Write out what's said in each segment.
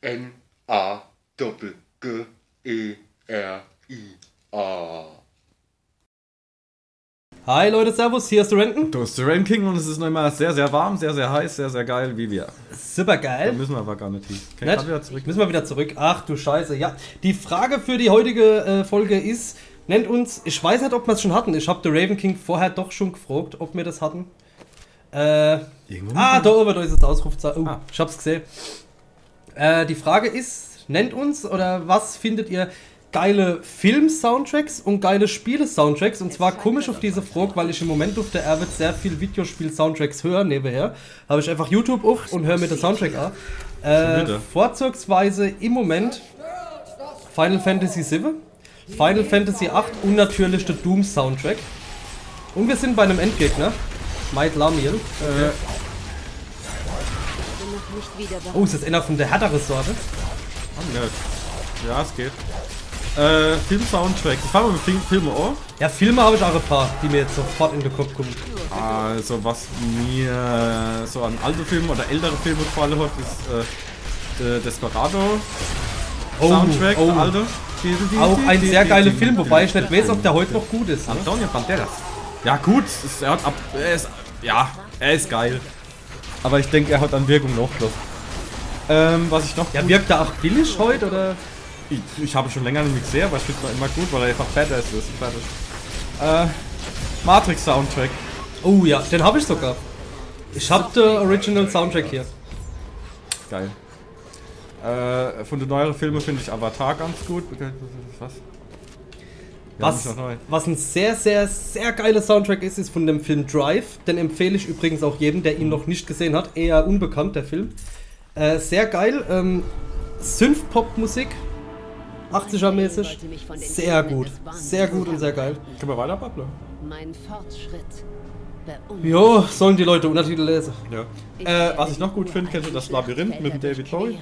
N-A-G-G-E-R-I-A. Hi Leute, servus, hier ist der Renken. Du bist der Ranking und es ist noch immer sehr, sehr warm, sehr, sehr heiß, sehr, sehr geil, wie wir. Super geil. Da müssen wir aber gar nicht hin. Okay, müssen wir wieder zurück. Ach du Scheiße, ja. Die Frage für die heutige Folge ist, nennt uns, ich weiß nicht, ob wir es schon hatten. Ich habe The Raven King vorher doch schon gefragt, ob wir das hatten. Da oben, da ist das Ausrufzeichen. Oh, ich hab's gesehen. Die Frage ist, nennt uns, oder was findet ihr geile Film-Soundtracks und geile Spiele-Soundtracks? Und zwar komisch auf diese Frage, weil ich im Moment auf der Arbeit sehr viel Videospiel-Soundtracks höre, nebenher. Habe ich einfach YouTube auf und höre mir den Soundtrack an. Vorzugsweise im Moment Final Fantasy VII, Final Fantasy VIII und natürlich der Doom-Soundtrack. Und wir sind bei einem Endgegner. Might Lamiel. Oh, ist das einer von der härteren Sorte? Ja, es geht. Film-Soundtrack. Ich fange mal mit Filmen an. Ja, Filme habe ich auch ein paar, die mir jetzt sofort in den Kopf kommen. Also, was mir so an alte Filme oder ältere Filme gefallen hat, ist der Desperado-Soundtrack, der alte. Auch ein sehr geiler Film, wobei ich nicht weiß, ob der heute noch gut ist. Ne? Antonio Banderas. Ja gut, er ist geil. Aber ich denke, er hat an Wirkung noch los. Was ich noch... Ja, wirkt er auch billig heute, oder? Ich habe schon länger nicht gesehen, aber ich finde ihn immer gut, weil er einfach badass ist. Fertig. Matrix-Soundtrack. Oh ja, den habe ich sogar. Ich habe den Original Soundtrack hier. Geil. Von den neueren Filmen finde ich Avatar ganz gut. Was ein sehr, sehr, sehr geiler Soundtrack ist von dem Film Drive. Den empfehle ich übrigens auch jedem, der ihn noch nicht gesehen hat. Eher unbekannt, der Film. Sehr geil. Synth-Pop-Musik. 80er-mäßig. Sehr gut. Sehr gut und sehr geil. Können wir weiter, Pablo? Jo, sollen die Leute Untertitel lesen. Ja. Was ich noch gut finde, kennst du das Labyrinth mit dem David Bowie?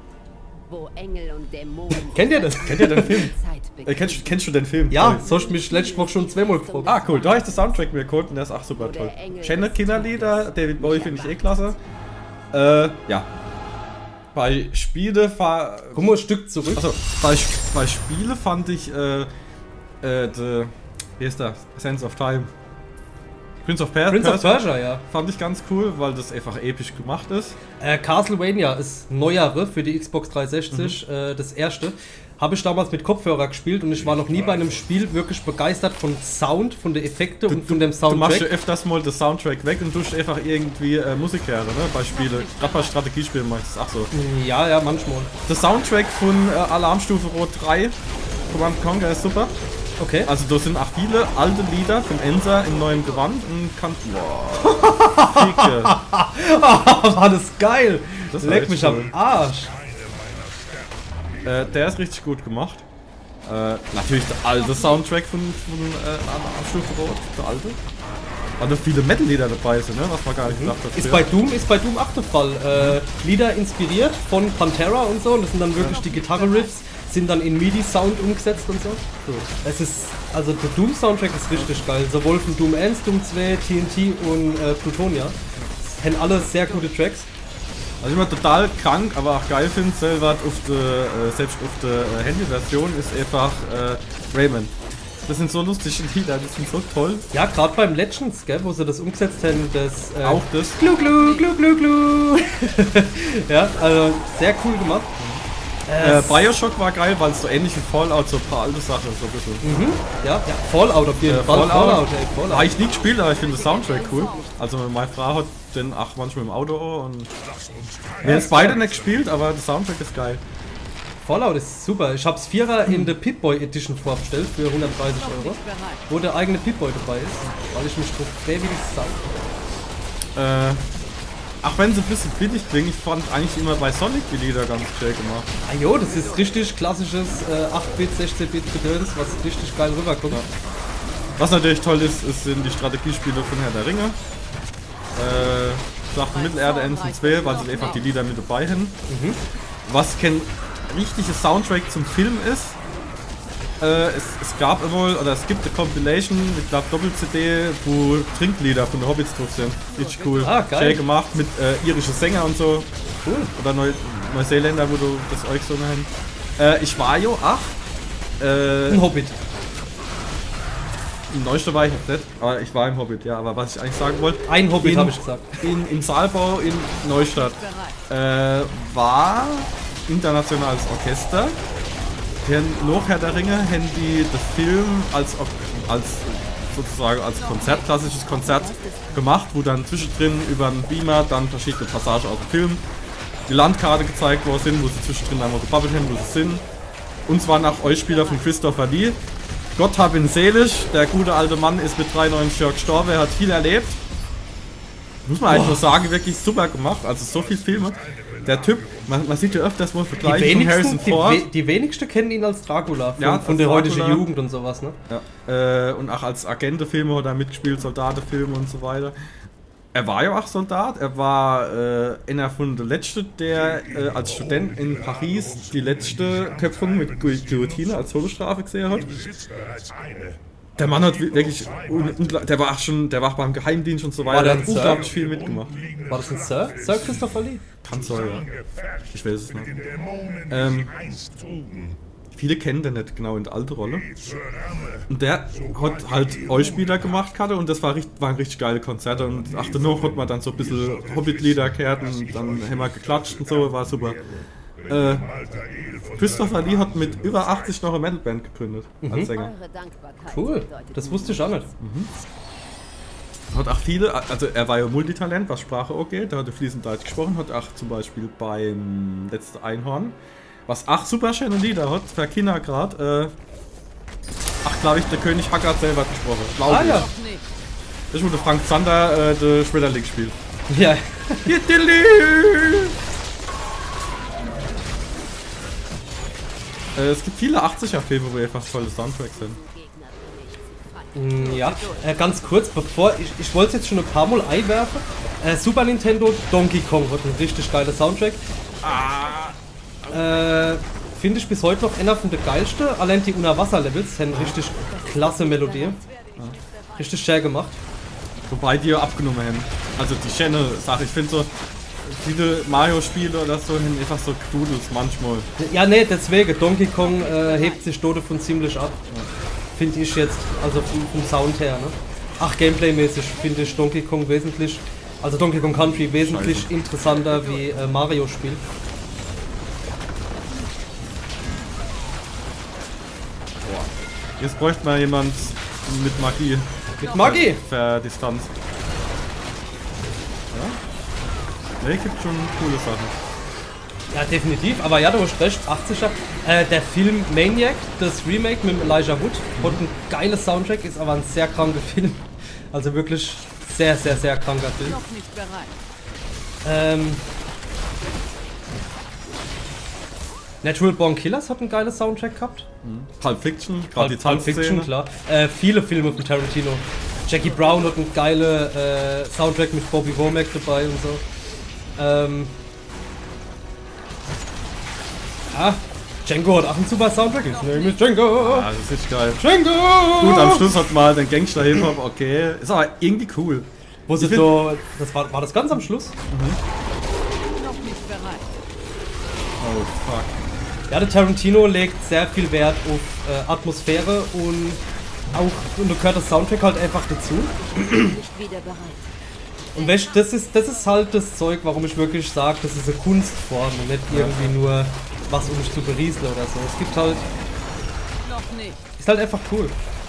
Kennt ihr das? Kennt ihr den Film? Kennst du den Film? Ja, so hast du mich letzte Woche schon zweimal gefragt. Ah, cool. Da habe ich den Soundtrack mir geholt und der ist auch super toll. Schöne Kinderlieder, David Bowie finde ich eh klasse. Ja. Bei Spiele komm mal ein Stück zurück. Also, bei Spiele fand ich wie ist das? Sense of Time. Prince of Persia, ja. Fand ich ganz cool, weil das einfach episch gemacht ist. Castlevania ist neuere für die Xbox 360, das erste. Habe ich damals mit Kopfhörer gespielt und ich war noch nie bei einem Spiel wirklich begeistert von Sound, von den Effekten und von dem Soundtrack. Du machst ja öfters mal den Soundtrack weg und tust einfach irgendwie Musik hören, ne? Bei Spielen. Gerade bei Strategiespielen machst du das auch so. Ja, manchmal. Der Soundtrack von Alarmstufe Rot 3, Command Conquer, ist super. Okay. Also da sind auch viele alte Lieder von Ensa in neuem Gewand und kann... Wow. War das geil! Das leck mich am Arsch! Der ist richtig gut gemacht. Natürlich der alte Soundtrack von Stufe Rot, der alte. Weil da viele Metal-Lieder dabei sind, ne? Was man gar nicht gedacht hat. Ist bei Doom auch der Fall. Lieder inspiriert von Pantera und so, und das sind dann wirklich die Gitarre-Riffs, sind dann in MIDI-Sound umgesetzt und so. Es ist, also der Doom-Soundtrack ist richtig geil. Sowohl von Doom 1, Doom 2, TNT und Plutonia. Das sind alle sehr gute Tracks. Was ich immer total krank, aber auch geil finde, selbst auf der Handy-Version, ist einfach Rayman. Das sind so lustige Lieder, die sind so toll. Ja, gerade beim Legends, gell, wo sie das umgesetzt haben, das... auch das. Glu glu glu glu glu. Ja, also sehr cool gemacht. Bioshock war geil, weil es so ähnlich wie Fallout, so ein paar alte Sachen so ein bisschen. Ja, Fallout auf jeden Fall. Fallout. Habe ich nie gespielt, aber ich finde den Soundtrack cool. Also meine Frau hat den auch manchmal im Auto und wir haben es beide nicht gespielt, aber der Soundtrack ist geil. Fallout ist super. Ich hab's 4er in der Pip-Boy Edition vorbestellt für 130 €, wo der eigene Pip-Boy dabei ist, weil ich mich drauf freue wie die Sau. Auch wenn sie ein bisschen billig klingen, ich fand eigentlich immer bei Sonic die Lieder ganz schön gemacht. Ah jo, das ist richtig klassisches 8-Bit, 16-Bit Gedöns, was richtig geil rüberkommt. Ja. Was natürlich toll ist, sind die Strategiespiele von Herr der Ringe. Schlacht um Mittelerde, Enten 2, weil sie einfach die Lieder mit dabei haben. Was kein richtiges Soundtrack zum Film ist, es gab immer, oder es gibt eine Compilation, ich glaube Doppel-CD, wo Trinklieder von den Hobbits drauf sind. Richtig cool. Ah, geil. Schön gemacht mit irischen Sänger und so. Cool. Oder Neuseeländer, wo du das euch so nennen. Ich war ja auch. Ein Hobbit. Im Neustadt war ich jetzt nicht, aber ich war im Hobbit, ja. Aber was ich eigentlich sagen wollte... Ein Hobbit, habe ich gesagt. Im Saalbau in Neustadt war internationales Orchester. Noch Herr der Ringe haben die den Film als Konzert, klassisches Konzert gemacht, wo dann zwischendrin über einen Beamer dann verschiedene Passagen aus dem Film die Landkarte gezeigt worden sind, wo sie zwischendrin einmal gebabbelt haben, wo sie sind. Und zwar nach Euspieler von Christopher Lee. Gott hab ihn selig, der gute alte Mann ist mit 93 Jahren gestorben, er hat viel erlebt. Muss man eigentlich nur sagen, wirklich super gemacht, also so viele Filme. Der Typ, man sieht ja öfters mal Vergleiche von Harrison Ford. Die wenigsten kennen ihn als Dracula, ja, von der heutigen Jugend und sowas, ne? Ja, und auch als Agentenfilme hat er mitgespielt, Soldatenfilme und so weiter. Er war ja auch Soldat, er war einer von den Letzten, der als Student in Paris die letzte Köpfung mit Guillotine als Todesstrafe gesehen hat. Der Mann hat wirklich, der war auch beim Geheimdienst und so weiter, der hat unglaublich viel mitgemacht. War das ein Sir? Sir Christopher Lee? Kann sein, ja. Ich weiß es nicht. Viele kennen den nicht genau in der alten Rolle. Und der hat halt Euspieler gemacht hatte und das waren richtig geile Konzerte. Und danach hat man dann so ein bisschen Hobbit-Lieder gehört und dann haben wir geklatscht und so, war super. Christopher Lee hat mit über 80 noch eine Metalband gegründet als Sänger. Cool, das wusste ich auch nicht. Hat auch viele, also er war ja Multitalent, was Sprache angeht, der hat fließend Deutsch gesprochen, hat auch zum Beispiel beim letzten Einhorn, was auch super schöne Lieder hat, für Kinder gerade, glaube ich, der König Haggard selber gesprochen, glaube ich. Ja. Das wurde Frank Zander, der Schmetterling gespielt. Ja. Es gibt viele 80er-Filme, wo einfach tolle Soundtracks sind. Ja, ganz kurz, bevor ich wollte es jetzt schon ein paar Mal einwerfen. Super Nintendo Donkey Kong hat einen richtig geiler Soundtrack. Finde ich bis heute noch einer von der geilsten. Allein die Unterwasser-Levels haben richtig klasse Melodie. Richtig schön gemacht. Wobei die ja abgenommen haben. Also die schöne Sache, ich finde so, viele Mario-Spiele oder so haben einfach so Doodles manchmal. Ja, ne, deswegen, Donkey Kong hebt sich dort von ziemlich ab. Finde ich jetzt, also vom Sound her, ne? Ach, Gameplay-mäßig finde ich Donkey Kong wesentlich, also Donkey Kong Country wesentlich interessanter wie Mario-Spiel. Jetzt bräuchte mal jemand mit Magie. Mit Magie? Für Distanz. Ja? Ne, gibt schon coole Sachen. Ja, definitiv, aber ja, du hast recht, 80er. Der Film Maniac, das Remake mit Elijah Wood, hat ein geiles Soundtrack, ist aber ein sehr kranker Film. Also wirklich sehr, sehr, sehr kranker Film. Noch nicht bereit. Natural Born Killers hat ein geiles Soundtrack gehabt. Pulp Fiction, gerade die Pulp Fiction, klar. Viele Filme von Tarantino. Jackie Brown hat einen geilen Soundtrack mit Bobby Womack dabei und so. Django hat auch einen super Soundtrack. His name is Django. Ah, das ist richtig geil. Django! Gut, am Schluss hat mal den Gangster-Hip-Hop, okay. Ist aber irgendwie cool. Wo sie so, das war das ganz am Schluss? Noch nicht bereit. Oh, fuck. Ja, der Tarantino legt sehr viel Wert auf Atmosphäre und da gehört das Soundtrack halt einfach dazu. Nicht wieder bereit. Und weißt, das ist halt das Zeug, warum ich wirklich sage, das ist eine Kunstform und nicht irgendwie nur was, um mich zu berieseln oder so. Es gibt halt... Noch nicht. Ist halt einfach cool.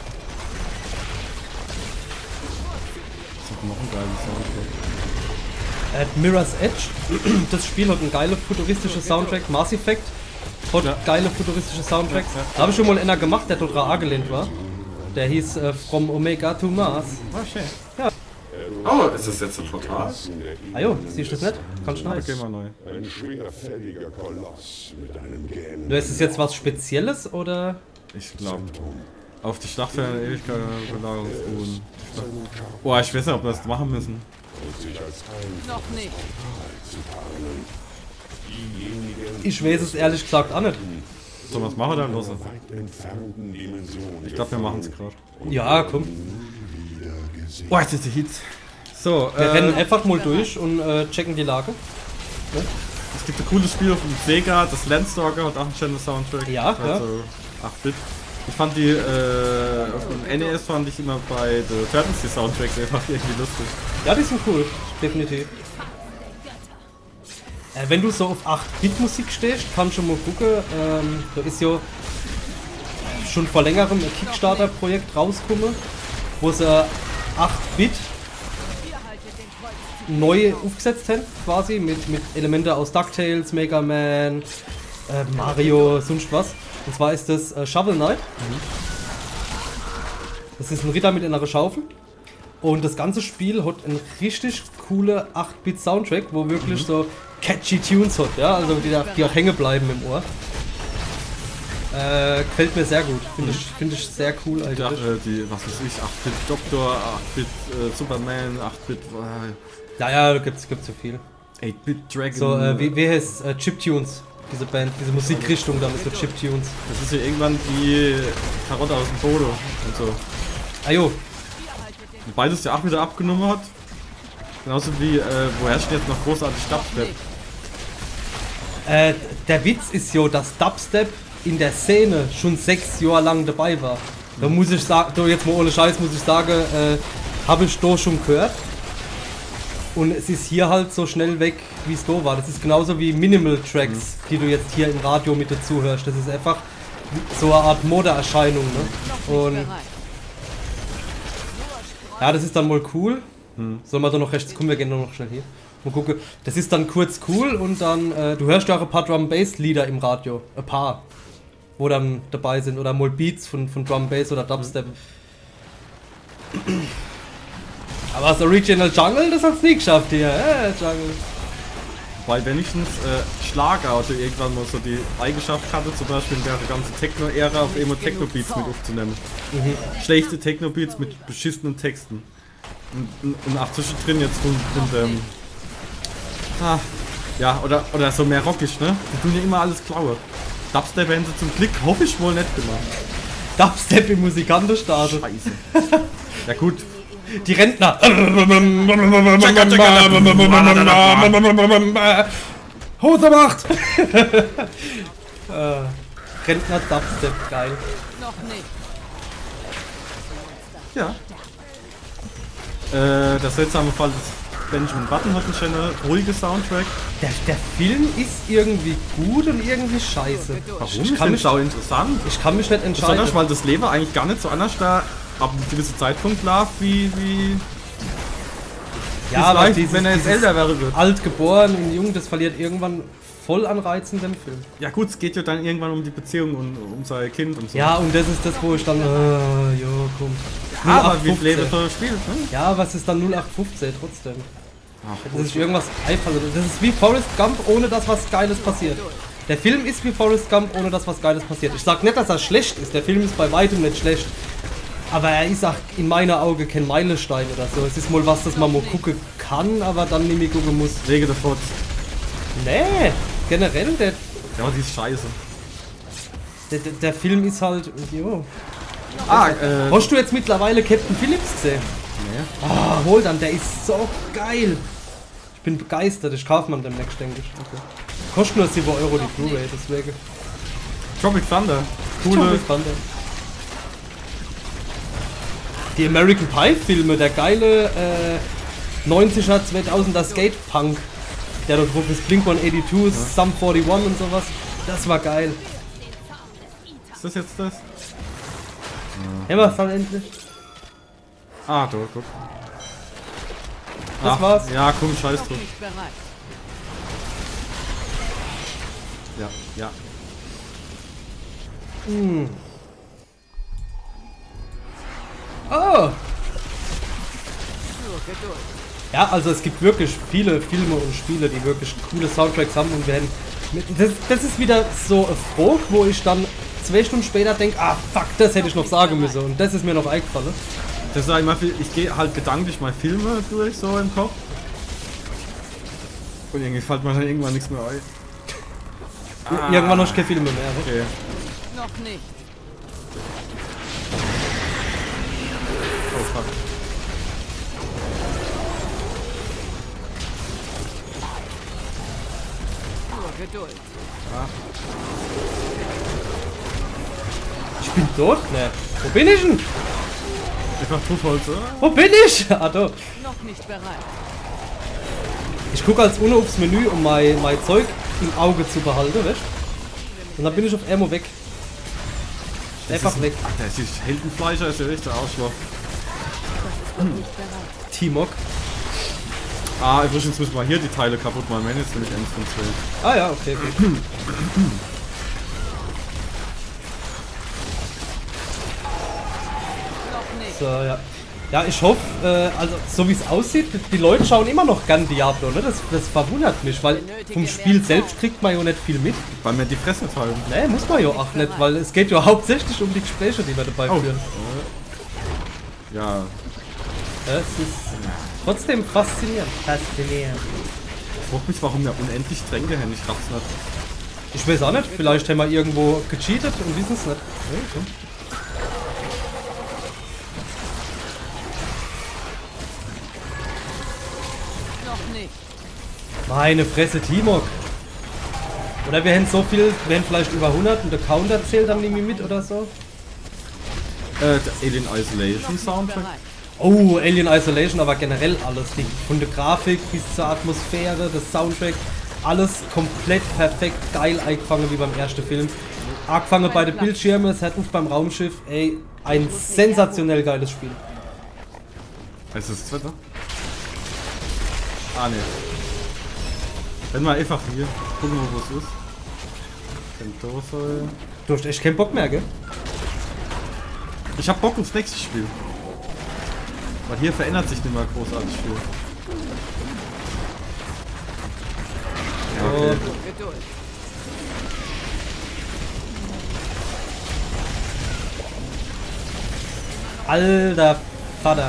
Das hat noch ein geiles Soundtrack. Mirror's Edge, das Spiel hat einen geilen futuristischen Soundtrack. Mass Effect hat geile futuristische Soundtracks. Da habe ich schon mal einer gemacht, der total angelehnt war. Der hieß From Omega to Mars. Oh, schön. Ja. Oh, ist das jetzt ein Portal? Ah jo, siehst du das nicht? Kannst du Okay, nicht. mal neu. Ein schwerfälliger Koloss mit einem gähnenden... Du, ist das jetzt was Spezielles oder? Ich glaube. Auf die Schlacht für eine Ewigkeit Belagerungsruhen. Oh, ich weiß nicht, ob wir das machen müssen. Noch nicht. Ich weiß es ehrlich gesagt auch nicht. Sollen wir es machen oder los? entfernten Dimensionen... Ich glaube, wir machen es gerade. Ja, komm. Oh, jetzt ist die Hits. So, Wir rennen einfach mal durch und checken die Lage. Ne? Es gibt ein cooles Spiel auf dem Sega, das Landstalker hat auch einen schönen Soundtrack. Ja, also 8-Bit. Ich fand die, auf dem NES fand ich immer bei The Turtles die Soundtracks einfach irgendwie lustig. Ja, die sind cool, definitiv. Wenn du so auf 8-Bit-Musik stehst, kannst du mal gucken, da ist ja schon vor längerem ein Kickstarter-Projekt rausgekommen, wo sie 8-Bit neu aufgesetzt haben, quasi, mit Elementen aus DuckTales, Mega Man, Mario, sonst was. Und zwar ist das Shovel Knight. Das ist ein Ritter mit einer Schaufel. Und das ganze Spiel hat einen richtig coolen 8-Bit-Soundtrack, wo wirklich so catchy Tunes hat, ja, also die auch hängen bleiben im Ohr. Gefällt mir sehr gut, finde ich sehr cool eigentlich. Ja, die, was weiß ich, 8-Bit Doktor, 8-Bit Superman, 8-Bit... Ja, da gibt's so viel. 8-Bit Dragon... So, wie heißt Chiptunes, diese Band, diese Musikrichtung da mit so Chiptunes. Das ist ja irgendwann die Karotte aus dem Bodo und so. Ah jo. Wobei das ja auch wieder abgenommen hat. Genauso wie, wo herrscht jetzt noch großartig Dubstep? Der Witz ist ja, dass Dubstep in der Szene schon 6 Jahre lang dabei war. Da muss ich sagen, jetzt mal ohne Scheiß muss ich sagen, habe ich da schon gehört. Und es ist hier halt so schnell weg, wie es da war. Das ist genauso wie Minimal Tracks, die du jetzt hier im Radio mit dazu hörst. Das ist einfach so eine Art Modeerscheinung. Ne? Und ja, das ist dann mal cool. Sollen wir da noch rechts kommen? Wir gehen noch schnell hier. Mal gucken. Das ist dann kurz cool und dann, du hörst ja auch ein paar Drum-Bass-Lieder im Radio. Ein paar. Wo dann dabei sind. Oder mal Beats von Drum-Bass oder Dubstep. Aber das Original Jungle, das hat's nie geschafft hier. Jungle. Weil wenigstens Schlager oder irgendwann mal so die Eigenschaft hatte, zum Beispiel in der ganzen Techno-Ära auf immer Techno-Beats mit aufzunehmen. Schlechte Techno-Beats mit beschissenen Texten. Und auch zwischendrin jetzt von ja, oder so mehr rockig, ne? Die tun ja immer alles klaue. Dubstep haben sie zum Glück, hoffe ich, wohl nicht gemacht. Dubstep im Musikantenstadel. Scheiße. Ja gut. Die Rentner. Hose macht! Rentner Dubstep, geil. Noch nicht. Ja. Der seltsame Fall des Benjamin Button hat einen schönen, ruhigen Soundtrack. Der Film ist irgendwie gut und irgendwie scheiße. Warum? Ich kann mich sau interessant. Ich kann mich nicht entscheiden. Besonders, weil das Leben eigentlich gar nicht so anders da ab einem gewissen Zeitpunkt lag, wie ja, aber dieses, wenn er jetzt älter wäre wird. Alt geboren und jung, das verliert irgendwann voll an Reiz in dem Film. Ja gut, es geht ja dann irgendwann um die Beziehung und um sein Kind und so. Ja, und das ist das, wo ich dann, jo, komm. Ja, aber wie Leben so spielt, ne? Ja, aber es ist dann 0815 trotzdem. Ach, Das ist irgendwas einfallen. Das ist wie Forrest Gump, ohne dass was Geiles passiert. Der Film ist wie Forrest Gump, ohne dass was Geiles passiert. Ich sag nicht, dass er schlecht ist. Der Film ist bei weitem nicht schlecht. Aber er ist auch in meinen Augen kein Meilenstein oder so. Es ist mal was, das man mal gucken kann, aber dann nicht mehr gucken muss. Wege der Furz. Nee, generell, Ja, aber die ist scheiße. der Film ist halt, jo. Hast du jetzt mittlerweile Captain Phillips gesehen? Nee. Ah, hol dann, der ist so geil. Ich bin begeistert, ich kaufe man demnächst, denke ich. Okay. Kostet nur 7 Euro die Blu-ray, deswegen. Tropic Thunder. Tropic Thunder. Die American Pie Filme, der geile 90er, 2000er Skate-Punk, der dort drauf ist, Blink-182, Sum 41 und sowas, das war geil. Ist das jetzt das? Ja, was dann endlich? Ah, da, guck. Das war's. Ja, komm, scheiß Noch drauf. nicht bereit. Ja, ja. Oh! Nur Geduld. Ja, also es gibt wirklich viele Filme und Spiele, die wirklich coole Soundtracks haben und werden. Das ist wieder so ein Frog, wo ich dann 2 Stunden später denke, ah fuck, das hätte ich noch sagen müssen und das ist mir noch eingefallen. Das ist immer viel, ich gehe halt gedanklich mal Filme durch, so im Kopf. Und irgendwie fällt mir dann irgendwann nichts mehr ein. Irgendwann noch keine Filme mehr. Ne? Okay. Noch nicht. Oh fuck. Geduld. Ich bin tot? Ne. Wo bin ich denn? Einfach Tuchholz, oder? Wo bin ich? Ah, da. Noch nicht bereit. Ich gucke als UNO aufs Menü, um mein Zeug im Auge zu behalten, weißt? Und dann bin ich auf Ammo weg. Einfach weg. Ach, der ist Heldenfleischer, ist ja richtig Arschloch. Nicht bereit. T-Mog. Ah, übrigens müssen wir hier die Teile kaputt machen, wenn jetzt nämlich eins von 12. Ah ja, okay, okay. Noch nicht. So, ja. Ja, ich hoffe, also so wie es aussieht, die Leute schauen immer noch gern Diablo, ne? Das verwundert mich, weil vom Spiel selbst kriegt man ja nicht viel mit. Weil mir die Fresse fallen. Ne, muss man ja auch nicht, weil es geht ja hauptsächlich um die Gespräche, die wir dabei führen. Ja. Ja, es ist trotzdem faszinierend. Faszinierend. Ich frag mich, warum wir unendlich Tränke haben. Ich raff's nicht. Ich weiß auch nicht, vielleicht haben wir irgendwo gecheatet und wissen es nicht. Ja, okay. Noch nicht. Meine Fresse, Timok. Oder wir haben so viel, wir haben vielleicht über 100 und der Counter zählt dann irgendwie mit oder so. Der Alien Isolation Soundtrack. Bereit. Oh, Alien Isolation, aber generell alles. Von der Grafik bis zur Atmosphäre, das Soundtrack, alles komplett perfekt geil eingefangen wie beim ersten Film. Angefangen bei den Bildschirmen, es hat uns beim Raumschiff, ey, ein sensationell geiles Spiel. Ist das zweite? Ah, ne. Wenn wir einfach hier gucken, wo es ist. Dose. Du hast echt keinen Bock mehr, gell? Ich hab Bock aufs nächste Spiel. Weil hier verändert sich nicht mehr großartig viel. Ja, okay. Geduld. Alter Vater.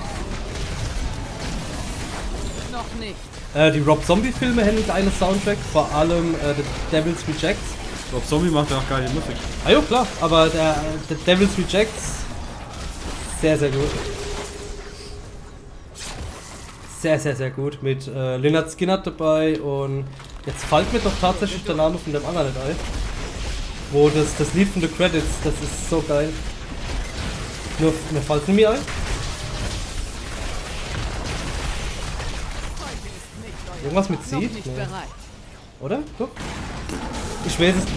Noch nicht. Die Rob Zombie Filme haben einen geilen Soundtrack, vor allem The Devil's Rejects. Rob Zombie macht ja auch geile Musik. Ah jo, klar, aber der Devil's Rejects, sehr, sehr gut. Sehr, sehr, sehr gut. Mit Lynyrd Skynyrd dabei und jetzt fällt mir doch tatsächlich der Name von dem anderen nicht ein. Wo das Lied von The Credits, das ist so geil. Nur, mir fällt es nicht mehr ein. Irgendwas mit Noch C? nicht Nee. bereit. Oder? Guck. Ich weiß es.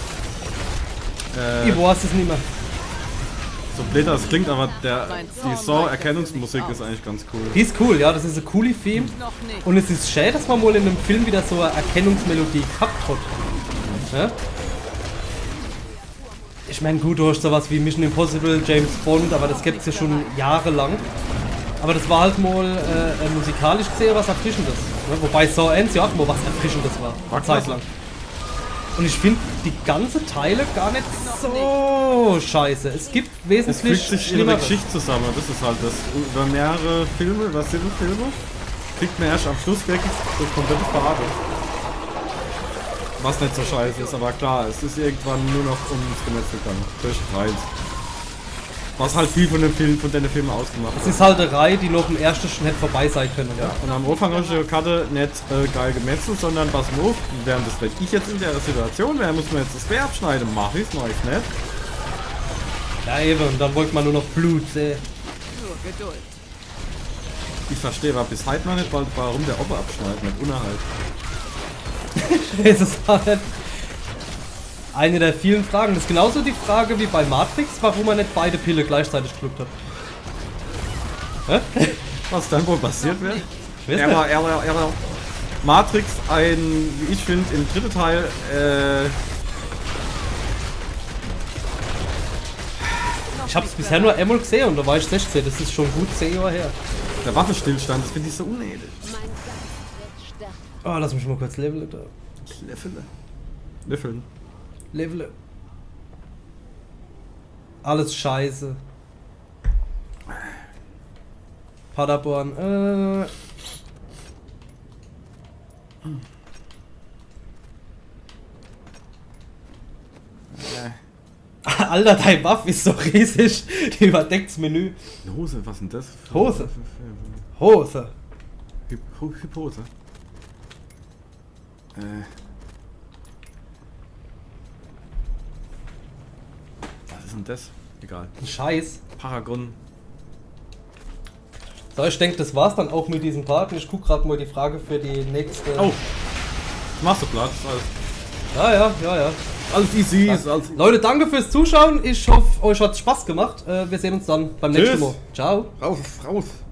Ich weiß es nicht mehr. So blöd das klingt, aber die Saw-Erkennungsmusik ist eigentlich ganz cool. Die ist cool, ja, das ist ein coole Theme. Noch nicht. Und es ist schade, dass man mal in einem Film wieder so eine Erkennungsmelodie gehabt hat. Ja? Ich meine, gut, du hast sowas wie Mission Impossible, James Bond, aber das gibt es ja schon jahrelang. Aber das war halt mal musikalisch gesehen was Erfrischendes. Ne? Wobei Saw Ends ja auch mal was Erfrischendes war. Eine Zeit lang. Und ich finde die ganze Teile gar nicht so scheiße. Es gibt Es wesentlich fügt sich ihre Schlimmeres. Geschichte zusammen, das ist halt das. Über mehrere Filme, über 7 Filme, kriegt man erst am Schluss wirklich das komplette Farbe. Was nicht so scheiße ist, aber klar, es ist irgendwann nur noch ums Gemetzel gegangen. Größtenteils. Was halt viel von den Filmen ausgemacht Es hat. ist halt eine Reihe, die noch im ersten schon hätte vorbei sein können. Ja. Und am Anfang habe ich die Karte nicht geil gemetzelt, sondern pass mal auf, während das vielleicht ich jetzt in der Situation wäre, muss man jetzt das Speer abschneiden. Mach ich's nicht. Ja, eben, und dann wollte man nur noch Blut sehen. Nur Geduld. Ich verstehe aber bis heute noch nicht, warum der Opa abschneidet, nicht unerhalt. Es ist halt eine der vielen Fragen. Das ist genauso die Frage wie bei Matrix, warum man nicht beide Pille gleichzeitig geschluckt hat. Hä? Was dann wohl passiert wäre? Ich weiß nicht. Matrix, wie ich finde, im dritten Teil, Ich hab's bisher nur einmal gesehen und da war ich 16. Das ist schon gut 10 Jahre her. der Waffenstillstand, das finde ich so unedel. Oh, lass mich mal kurz leveln. Da. Löffeln. Leveln. Alles scheiße. Paderborn. Alter, dein Buff ist so riesig. Die überdeckt's Menü. Eine Hose, was ist denn das? Hose. Hose. Hypose. ist denn das? Egal. Ein Scheiß. Paragon. So, ich denke, das war's dann auch mit diesem Part. Ich guck gerade mal die Frage für die nächste. Oh! Machst du Platz? Ja. Alles easy, ist alles. Leute, danke fürs Zuschauen. Ich hoffe, euch hat Spaß gemacht. Wir sehen uns dann beim nächsten Mal. Ciao. Raus.